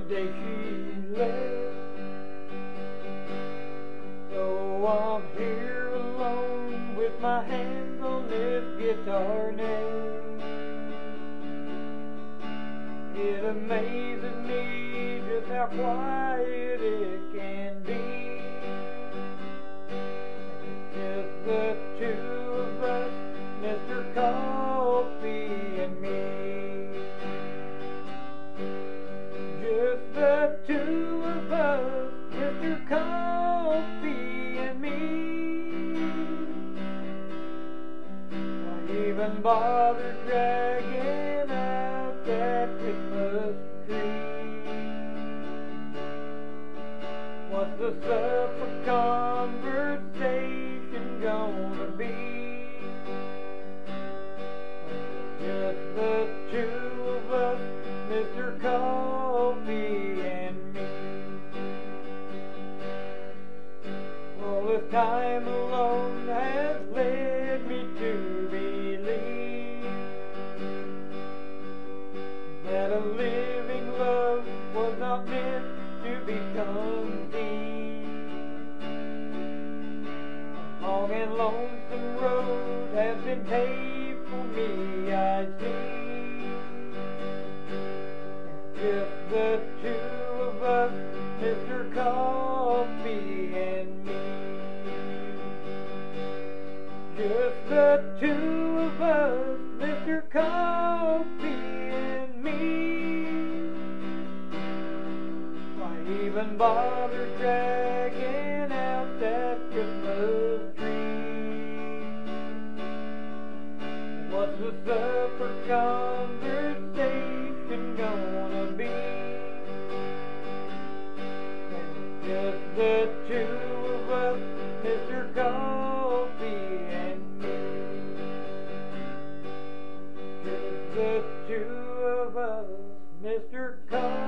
day she left. So I'm here alone with my hands on this guitar neck. It amazes me just how quiet it can be. Just the two of us, Mr. Coffee and me. Just the two of us, Mr. Coffee and me. Why even bother dragging out that Christmas tree? What's the supper conversation gonna be? Just the two of us, Mr. Coffee and me. Well, this time alone has led me to believe that a living love was not meant to be conceived. A long and lonesome road has been paved for me, I see. Just the two of us, Mr. Coffee and me. Just the two of us, Mr. Coffee and me. Why even bother dragging out that Christmas tree? What's the supper conversation gonna be? Just the two of us, Mr. Coffee and me. Just the two of us, Mr. Coffee.